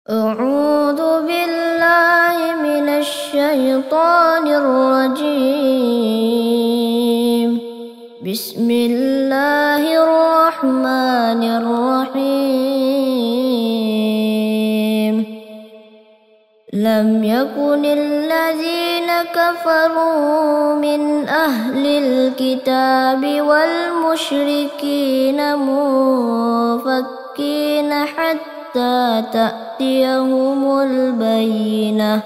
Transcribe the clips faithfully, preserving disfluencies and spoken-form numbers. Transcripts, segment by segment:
أعوذ بالله من الشيطان الرجيم. بسم الله الرحمن الرحيم. لم يكن الذين كفروا من أهل الكتاب والمشركين منفكين حتى تأتيهم البينة.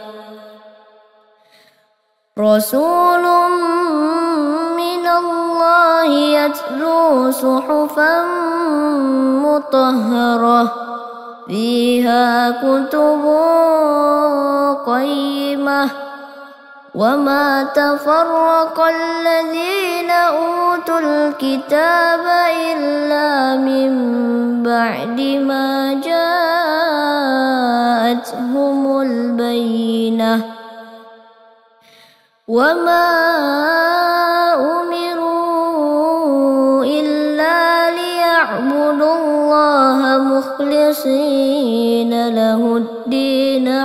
رسول من الله يتلو صحفا مطهرة فيها كتب قيمة وما تفرق الذين أوتوا الكتاب إلا من بعد ما جاءتهم البينة. وما أمروا إلا ليعبدوا الله مخلصين له الدين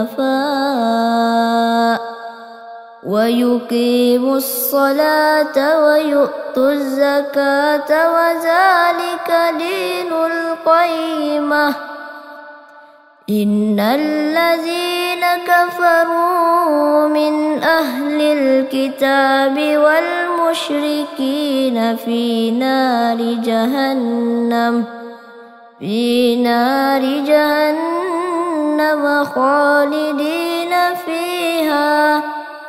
حنفاء ويقيموا الصلاة ويؤتوا الزكاة وذلك دين القيمة. إن الذين كفروا من أهل الكتاب والمشركين في نار جهنم في نار جهنم خالدين فيها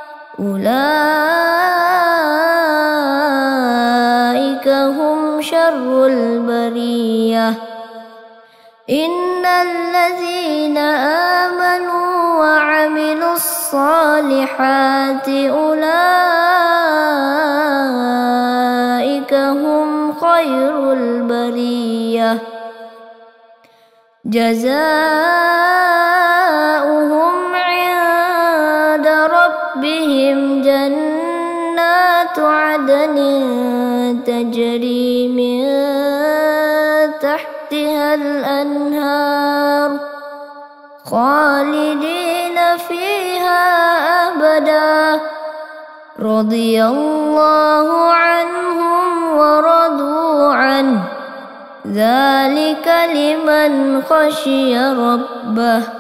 أولئك هم شر البرية. إن الذين آمنوا وعملوا الصالحات أولئك هم خير البرية. جزاؤهم عند ربهم جنات عدن تجري من تحتها الأنهار خالدين فيها أبدا. رضي الله عنهم ورضوا عنه ذلك لمن خشي ربه.